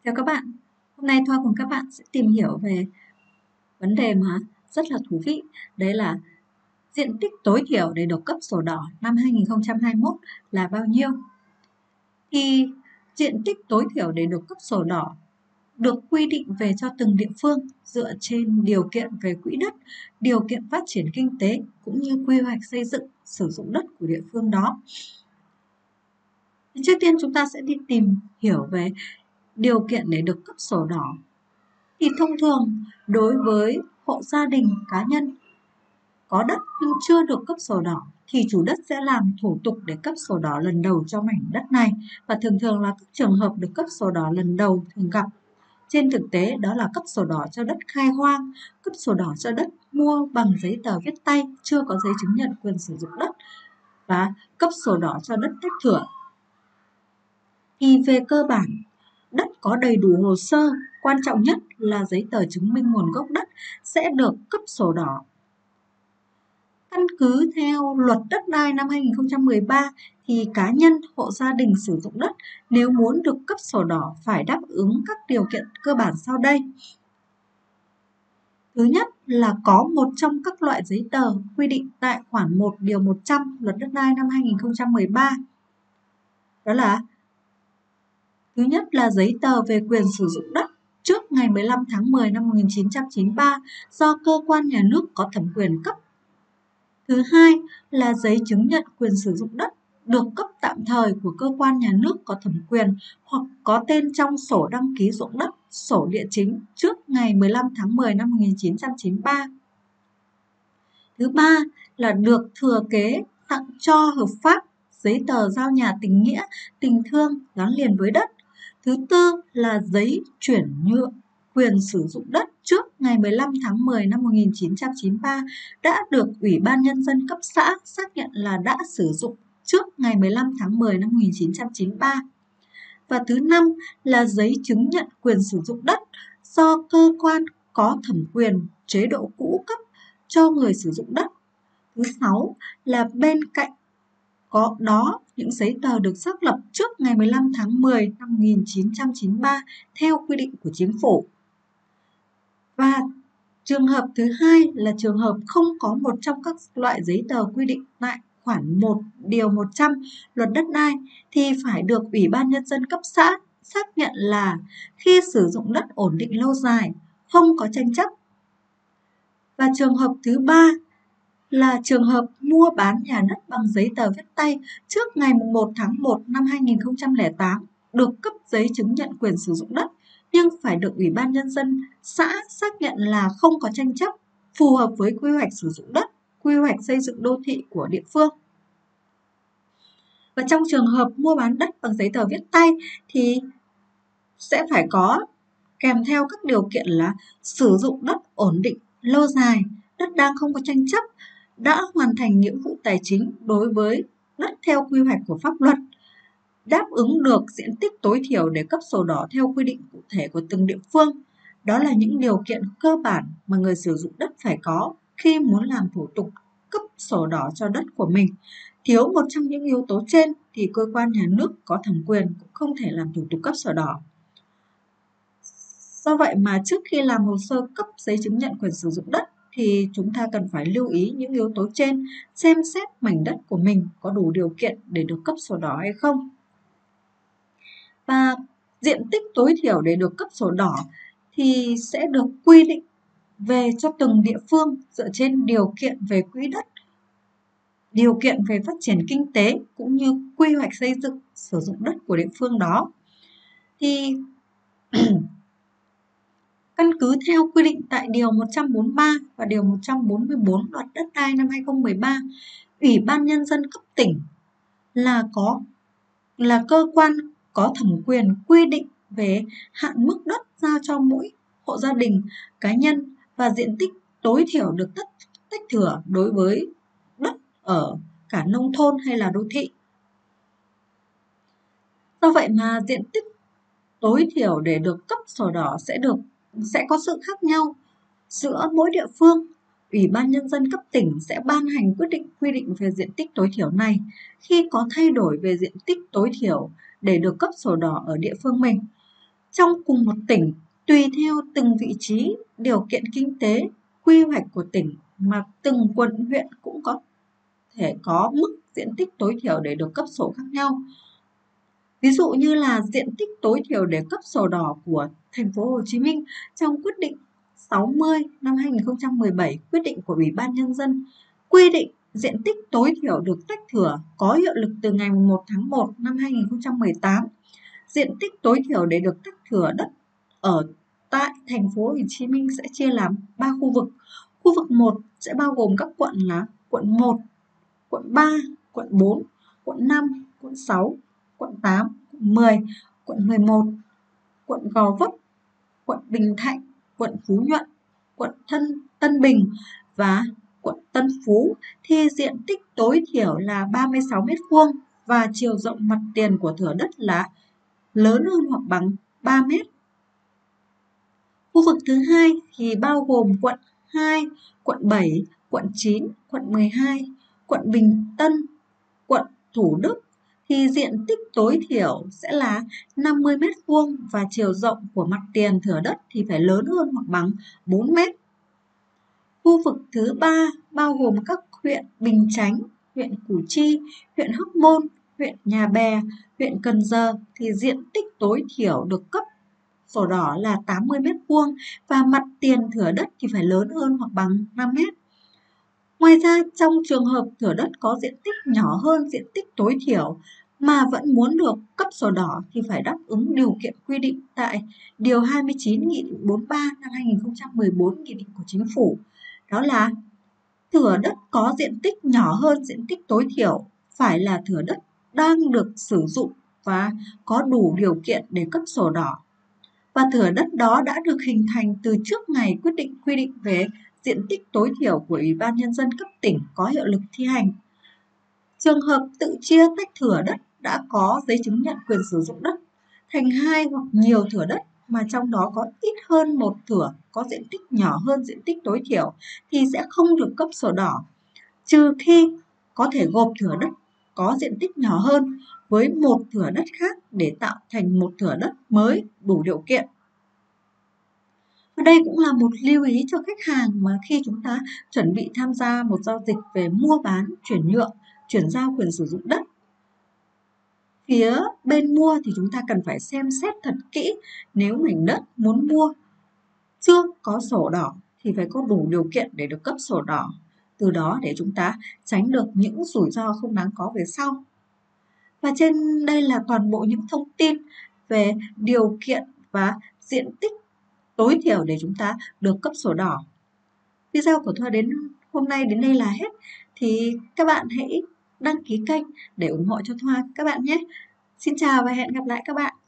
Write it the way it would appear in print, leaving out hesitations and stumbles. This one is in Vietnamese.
Chào các bạn, hôm nay Thoa cùng các bạn sẽ tìm hiểu về vấn đề mà rất là thú vị. Đấy là diện tích tối thiểu để được cấp sổ đỏ năm 2021 là bao nhiêu? Thì diện tích tối thiểu để được cấp sổ đỏ được quy định về cho từng địa phương dựa trên điều kiện về quỹ đất, điều kiện phát triển kinh tế cũng như quy hoạch xây dựng sử dụng đất của địa phương đó. Trước tiên chúng ta sẽ đi tìm hiểu về điều kiện để được cấp sổ đỏ. Thì thông thường đối với hộ gia đình cá nhân có đất nhưng chưa được cấp sổ đỏ thì chủ đất sẽ làm thủ tục để cấp sổ đỏ lần đầu cho mảnh đất này, và thường thường là các trường hợp được cấp sổ đỏ lần đầu thường gặp trên thực tế đó là cấp sổ đỏ cho đất khai hoang, cấp sổ đỏ cho đất mua bằng giấy tờ viết tay chưa có giấy chứng nhận quyền sử dụng đất, và cấp sổ đỏ cho đất tách thửa. Thì về cơ bản, đất có đầy đủ hồ sơ, quan trọng nhất là giấy tờ chứng minh nguồn gốc đất sẽ được cấp sổ đỏ. Căn cứ theo luật đất đai năm 2013 thì cá nhân, hộ gia đình sử dụng đất nếu muốn được cấp sổ đỏ phải đáp ứng các điều kiện cơ bản sau đây. Thứ nhất là có một trong các loại giấy tờ quy định tại khoản 1 điều 100 luật đất đai năm 2013. Đó là thứ nhất là giấy tờ về quyền sử dụng đất trước ngày 15 tháng 10 năm 1993 do cơ quan nhà nước có thẩm quyền cấp. Thứ hai là giấy chứng nhận quyền sử dụng đất được cấp tạm thời của cơ quan nhà nước có thẩm quyền hoặc có tên trong sổ đăng ký ruộng đất, sổ địa chính trước ngày 15 tháng 10 năm 1993. Thứ ba là được thừa kế tặng cho hợp pháp giấy tờ giao nhà tình nghĩa, tình thương gắn liền với đất. Thứ tư là giấy chuyển nhượng quyền sử dụng đất trước ngày 15 tháng 10 năm 1993 đã được Ủy ban Nhân dân cấp xã xác nhận là đã sử dụng trước ngày 15 tháng 10 năm 1993. Và thứ năm là giấy chứng nhận quyền sử dụng đất do cơ quan có thẩm quyền chế độ cũ cấp cho người sử dụng đất. Thứ sáu là bên cạnh có đó những giấy tờ được xác lập trước ngày 15 tháng 10 năm 1993 theo quy định của chính phủ. Và trường hợp thứ hai là trường hợp không có một trong các loại giấy tờ quy định tại khoản 1 điều 100 luật đất đai thì phải được Ủy ban Nhân dân cấp xã xác nhận là khi sử dụng đất ổn định lâu dài, không có tranh chấp. Và trường hợp thứ ba là trường hợp mua bán nhà đất bằng giấy tờ viết tay trước ngày 1 tháng 1 năm 2008 được cấp giấy chứng nhận quyền sử dụng đất nhưng phải được Ủy ban Nhân dân xã xác nhận là không có tranh chấp, phù hợp với quy hoạch sử dụng đất, quy hoạch xây dựng đô thị của địa phương. Và trong trường hợp mua bán đất bằng giấy tờ viết tay thì sẽ phải có kèm theo các điều kiện là sử dụng đất ổn định lâu dài, đất đang không có tranh chấp, đã hoàn thành nghĩa vụ tài chính đối với đất theo quy hoạch của pháp luật, đáp ứng được diện tích tối thiểu để cấp sổ đỏ theo quy định cụ thể của từng địa phương. Đó là những điều kiện cơ bản mà người sử dụng đất phải có khi muốn làm thủ tục cấp sổ đỏ cho đất của mình. Thiếu một trong những yếu tố trên thì cơ quan nhà nước có thẩm quyền cũng không thể làm thủ tục cấp sổ đỏ. Do vậy mà trước khi làm hồ sơ cấp giấy chứng nhận quyền sử dụng đất thì chúng ta cần phải lưu ý những yếu tố trên, xem xét mảnh đất của mình có đủ điều kiện để được cấp sổ đỏ hay không. Và diện tích tối thiểu để được cấp sổ đỏ thì sẽ được quy định về cho từng địa phương dựa trên điều kiện về quỹ đất, điều kiện về phát triển kinh tế cũng như quy hoạch xây dựng sử dụng đất của địa phương đó. Thì căn cứ theo quy định tại Điều 143 và Điều 144 Luật Đất đai năm 2013, Ủy ban Nhân dân cấp tỉnh là cơ quan có thẩm quyền quy định về hạn mức đất giao cho mỗi hộ gia đình, cá nhân và diện tích tối thiểu được tách thửa đối với đất ở cả nông thôn hay là đô thị. Do vậy mà diện tích tối thiểu để được cấp sổ đỏ sẽ có sự khác nhau giữa mỗi địa phương. Ủy ban Nhân dân cấp tỉnh sẽ ban hành quyết định quy định về diện tích tối thiểu này khi có thay đổi về diện tích tối thiểu để được cấp sổ đỏ ở địa phương mình. trong cùng một tỉnh, tùy theo từng vị trí, điều kiện kinh tế, quy hoạch của tỉnh mà từng quận huyện cũng có thể có mức diện tích tối thiểu để được cấp sổ khác nhau. Ví dụ như là diện tích tối thiểu để cấp sổ đỏ của thành phố Hồ Chí Minh trong quyết định 60 năm 2017, quyết định của Ủy ban Nhân dân quy định diện tích tối thiểu được tách thửa có hiệu lực từ ngày 1 tháng 1 năm 2018. Diện tích tối thiểu để được tách thửa đất ở tại thành phố Hồ Chí Minh sẽ chia làm 3 khu vực. Khu vực 1 sẽ bao gồm các quận là quận 1, quận 3, quận 4, quận 5, quận 6, quận 8, quận 10, quận 11, quận Gò Vấp, quận Bình Thạnh, quận Phú Nhuận, quận Tân Bình và quận Tân Phú thì diện tích tối thiểu là 36 m² và chiều rộng mặt tiền của thửa đất là lớn hơn hoặc bằng 3 m. Khu vực thứ hai thì bao gồm quận 2, quận 7, quận 9, quận 12, quận Bình Tân, quận Thủ Đức thì diện tích tối thiểu sẽ là 50 m² và chiều rộng của mặt tiền thửa đất thì phải lớn hơn hoặc bằng 4 m. Khu vực thứ ba bao gồm các huyện Bình Chánh, huyện Củ Chi, huyện Hóc Môn, huyện Nhà Bè, huyện Cần Giờ thì diện tích tối thiểu được cấp sổ đỏ là 80 m² và mặt tiền thửa đất thì phải lớn hơn hoặc bằng 5 m. Ngoài ra, trong trường hợp thửa đất có diện tích nhỏ hơn diện tích tối thiểu mà vẫn muốn được cấp sổ đỏ thì phải đáp ứng điều kiện quy định tại Điều 29 Nghị định 43 năm 2014 Nghị định của Chính phủ. Đó là thửa đất có diện tích nhỏ hơn diện tích tối thiểu phải là thửa đất đang được sử dụng và có đủ điều kiện để cấp sổ đỏ. Và thửa đất đó đã được hình thành từ trước ngày quyết định quy định về diện tích tối thiểu của Ủy ban Nhân dân cấp tỉnh có hiệu lực thi hành. Trường hợp tự chia tách thửa đất đã có giấy chứng nhận quyền sử dụng đất thành 2 hoặc nhiều thửa đất mà trong đó có ít hơn một thửa có diện tích nhỏ hơn diện tích tối thiểu thì sẽ không được cấp sổ đỏ, trừ khi có thể gộp thửa đất có diện tích nhỏ hơn với một thửa đất khác để tạo thành một thửa đất mới đủ điều kiện. Và đây cũng là một lưu ý cho khách hàng mà khi chúng ta chuẩn bị tham gia một giao dịch về mua bán, chuyển nhượng, chuyển giao quyền sử dụng đất. Phía bên mua thì chúng ta cần phải xem xét thật kỹ, nếu mảnh đất muốn mua chưa có sổ đỏ thì phải có đủ điều kiện để được cấp sổ đỏ. Từ đó để chúng ta tránh được những rủi ro không đáng có về sau. Và trên đây là toàn bộ những thông tin về điều kiện và diện tích tối thiểu để chúng ta được cấp sổ đỏ. Video của Thoa đến hôm nay đến đây là hết. Thì các bạn hãy đăng ký kênh để ủng hộ cho Thoa các bạn nhé. Xin chào và hẹn gặp lại các bạn.